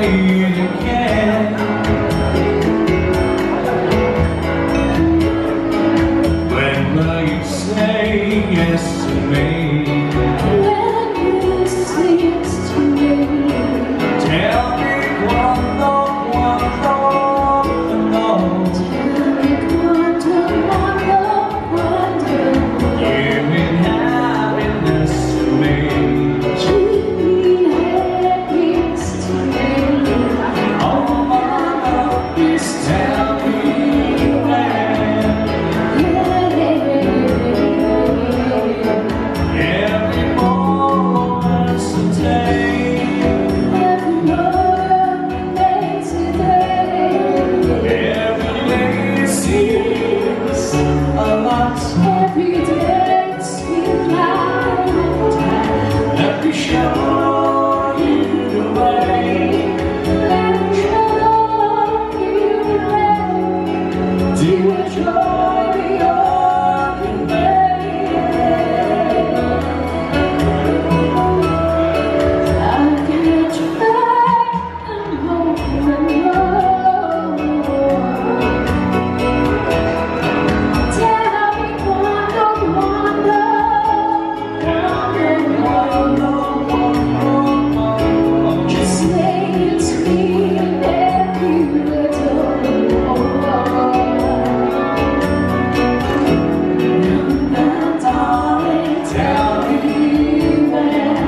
it again. When will you say yes to me? When you say yes to me, tell me cuando. tell me cuando. You mean happiness to me. You mean happiness to me. All my love is tell me when. Every moment's a day. Every moment's a day. Every day seems a lot. Every day seems like a time. Let me show you the way. Let me show you the way to enjoy the open day. I can try and hope and love. Tell me cuando. Just say it to me and every little now, darling, tell me when.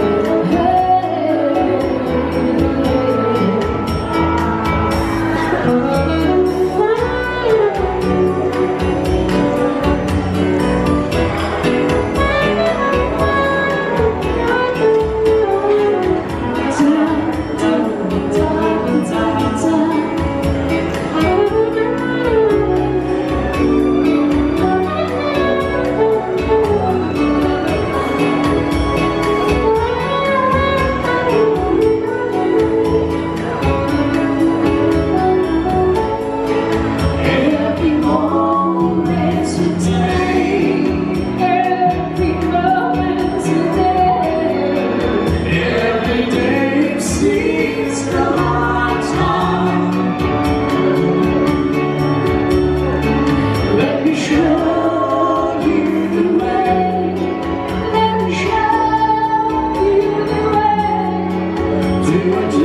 Every moment today, every moment today, Every day seems a lifetime. let me show you the way. Let me show you the way Do it.